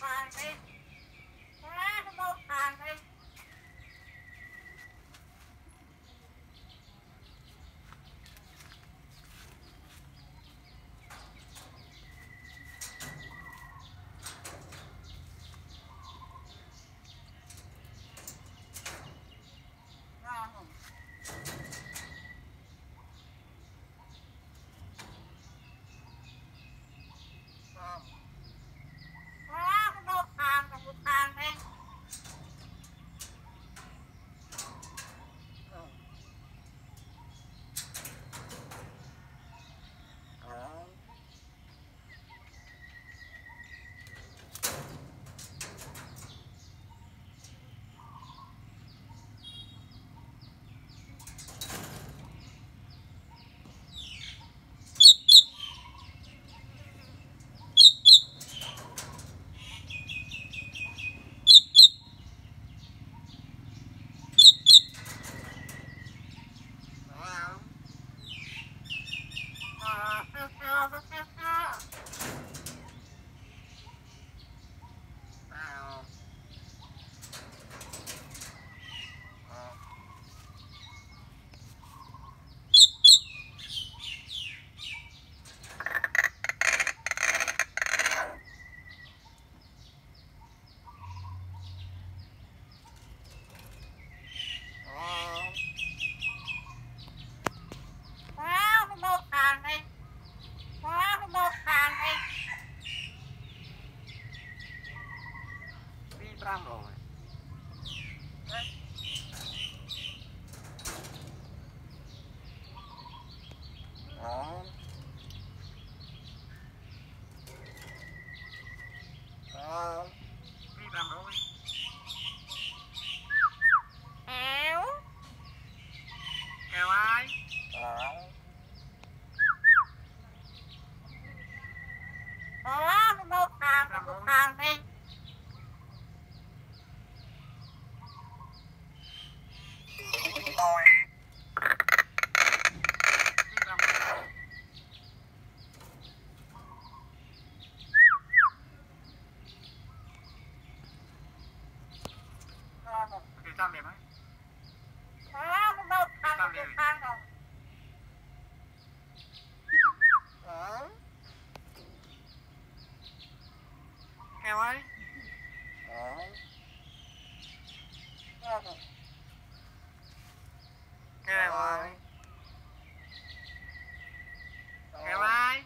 5 rồi. Đó. Đó. Đi 5 rồi. Éo. Kêu ai? Đó. Một hàng đi. Rồi. Đi trăm điểm ấy. Một hàng rồi. Đó. Kêu ấy. Đó. Kêu ai? Kêu ai?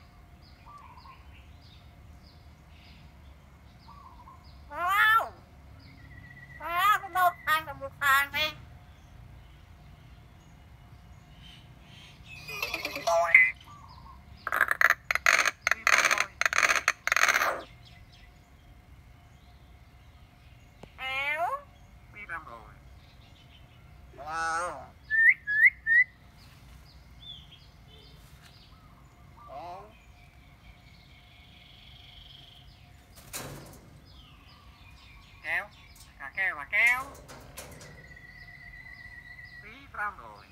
Một hàng đi. Rồi. Đi 5 rồi. Éo. Đi 5 rồi. Wow. Kéo. Cả kêu và kéo. Đi 5 rồi.